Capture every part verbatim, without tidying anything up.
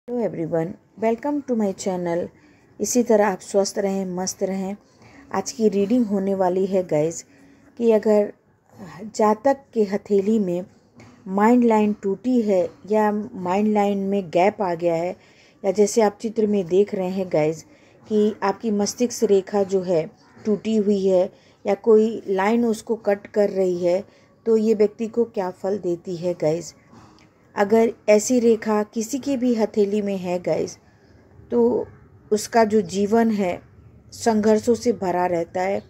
Hello everyone, welcome to my channel. इसी तरह आप स्वस्थ रहें, मस्त रहें। आज की रीडिंग होने वाली है गाइस कि अगर जातक के हथेली में माइंड लाइन टूटी है या माइंड लाइन में गैप आ गया है, या जैसे आप चित्र में देख रहे हैं गाइस कि आपकी मस्तिष्क रेखा जो है टूटी हुई है या कोई लाइन उसको कट कर रही है, तो ये व्यक्ति को क्या फल देती है गाइस। अगर ऐसी रेखा किसी की भी हथेली में है गाइस, तो उसका जो जीवन है संघर्षों से भरा रहता है,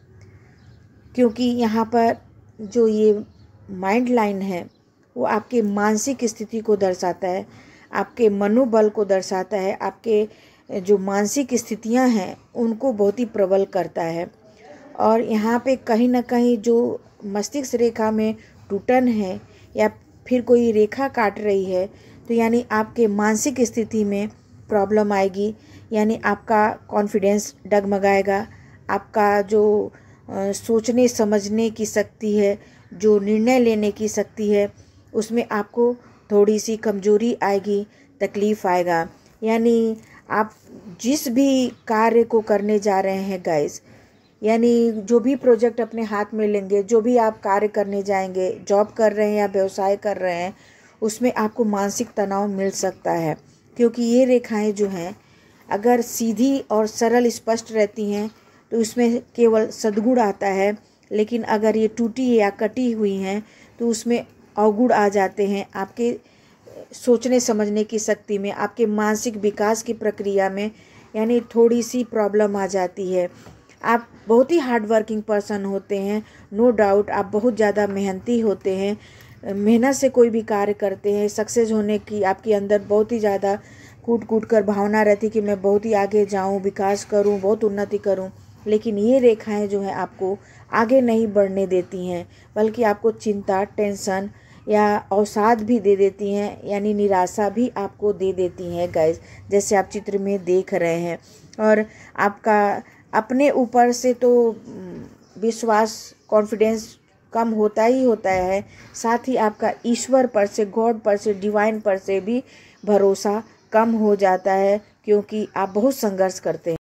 क्योंकि यहाँ पर जो ये माइंड लाइन है वो आपके मानसिक स्थिति को दर्शाता है, आपके मनोबल को दर्शाता है, आपके जो मानसिक स्थितियाँ हैं उनको बहुत ही प्रबल करता है। और यहाँ पे कहीं ना कहीं जो मस्तिष्क रेखा में टूटन है या फिर कोई रेखा काट रही है, तो यानी आपके मानसिक स्थिति में प्रॉब्लम आएगी, यानी आपका कॉन्फिडेंस डगमगाएगा, आपका जो आ, सोचने समझने की शक्ति है, जो निर्णय लेने की शक्ति है, उसमें आपको थोड़ी सी कमजोरी आएगी, तकलीफ़ आएगा। यानी आप जिस भी कार्य को करने जा रहे हैं गाइस, यानी जो भी प्रोजेक्ट अपने हाथ में लेंगे, जो भी आप कार्य करने जाएंगे, जॉब कर रहे हैं या व्यवसाय कर रहे हैं, उसमें आपको मानसिक तनाव मिल सकता है। क्योंकि ये रेखाएं जो हैं अगर सीधी और सरल स्पष्ट रहती हैं तो उसमें केवल सद्गुण आता है, लेकिन अगर ये टूटी या कटी हुई हैं तो उसमें अवगुण आ जाते हैं। आपके सोचने समझने की शक्ति में, आपके मानसिक विकास की प्रक्रिया में यानी थोड़ी सी प्रॉब्लम आ जाती है। आप बहुत ही हार्ड वर्किंग पर्सन होते हैं, नो डाउट आप बहुत ज़्यादा मेहनती होते हैं, मेहनत से कोई भी कार्य करते हैं। सक्सेस होने की आपके अंदर बहुत ही ज़्यादा कूट कूट कर भावना रहती कि मैं बहुत ही आगे जाऊं, विकास करूं, बहुत उन्नति करूं। लेकिन ये रेखाएं जो हैं आपको आगे नहीं बढ़ने देती हैं, बल्कि आपको चिंता, टेंशन या अवसाद भी दे देती हैं, यानी निराशा भी आपको दे देती हैं गाइस, जैसे आप चित्र में देख रहे हैं। और आपका अपने ऊपर से तो विश्वास, कॉन्फिडेंस कम होता ही होता है, साथ ही आपका ईश्वर पर से, गॉड पर से, डिवाइन पर से भी भरोसा कम हो जाता है, क्योंकि आप बहुत संघर्ष करते हैं।